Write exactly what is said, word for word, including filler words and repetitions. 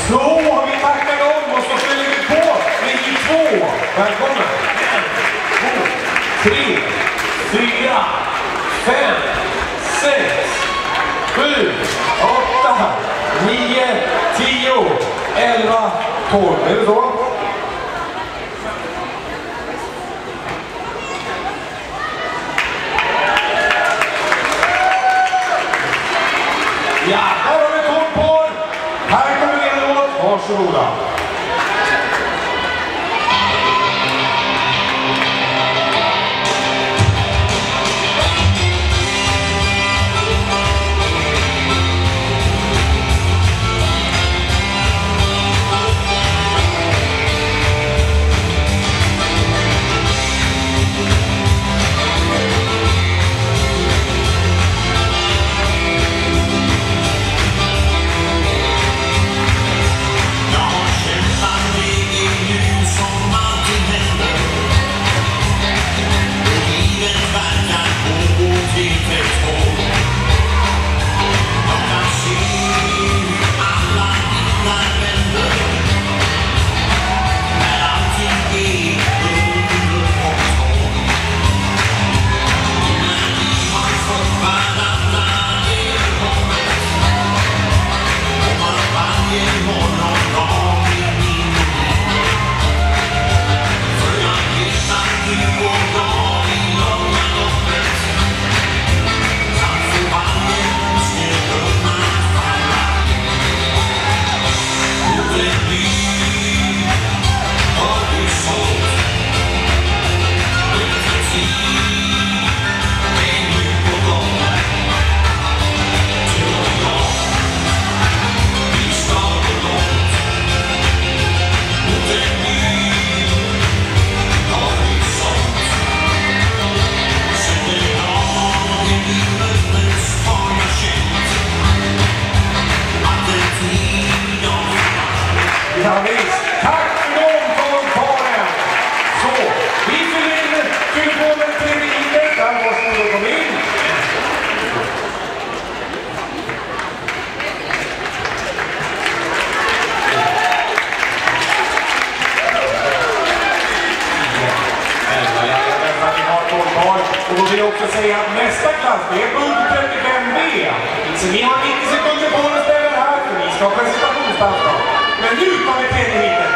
Så har vi tackat om och så ställer vi på med I två. Välkomna. En, två, tre, fyra, fem, sex, sju, åtta, nio, tio, elva, tolv. Är det så? Ja, här har vi koll på. Här kommer vi en låt. Varsågoda. Ja, visst. Tack för de kommentaren. Så, vi fyller in telefonen till riket. Där varsågod och kom in. Och då vill jag också säga att nästa klass, det är under trettiofem B. Så ni har nittio sekunder på att ställa det här, för ni ska ha presentationsdansdag. Men nu tar vi till hit.